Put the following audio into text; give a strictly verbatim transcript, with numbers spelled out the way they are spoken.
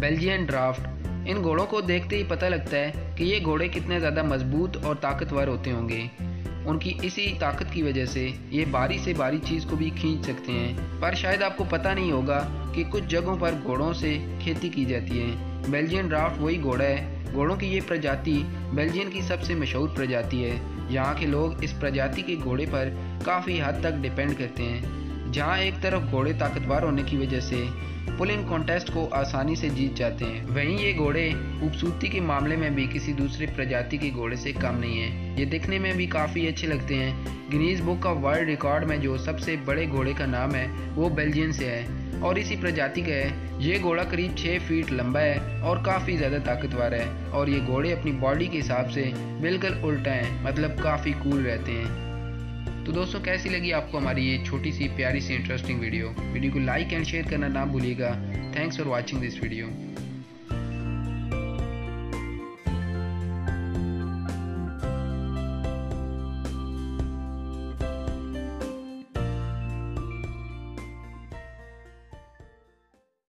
Belgian draft. इन घोड़ों को देखते ही पता लगता है कि ये घोड़े कितने ज़्यादा मजबूत और ताकतवर होते होंगे। उनकी इसी ताकत की वजह से ये बारी से बारी चीज़ को भी खींच सकते हैं। पर शायद आपको पता नहीं होगा कि कुछ जगहों पर घोड़ों से खेती की जाती है। बेल्जियन ड्राफ्ट वही घोड़ा है। घोड़ों की ये प्रजाति बेल्जियम की सबसे मशहूर प्रजाति है। यहाँ के लोग इस प्रजाति के घोड़े पर काफ़ी हद तक डिपेंड करते हैं। जहाँ एक तरफ घोड़े ताकतवर होने की वजह से पुलिंग कॉन्टेस्ट को आसानी से जीत जाते हैं, वहीं ये घोड़े खूबसूरती के मामले में भी किसी दूसरे प्रजाति के घोड़े से कम नहीं है। ये दिखने में भी काफ़ी अच्छे लगते हैं। Guinness book of world record में जो सबसे बड़े घोड़े का नाम है वो बेल्जियन से है और इसी प्रजाति का है। ये घोड़ा करीब छः फीट लंबा है और काफ़ी ज़्यादा ताकतवर है और ये घोड़े अपनी बॉडी के हिसाब से बिल्कुल उल्टा हैं, मतलब काफ़ी कूल रहते हैं। तो दोस्तों, कैसी लगी आपको हमारी ये छोटी सी प्यारी सी इंटरेस्टिंग वीडियो? वीडियो को लाइक एंड शेयर करना ना भूलिएगा। Thanks for watching this video.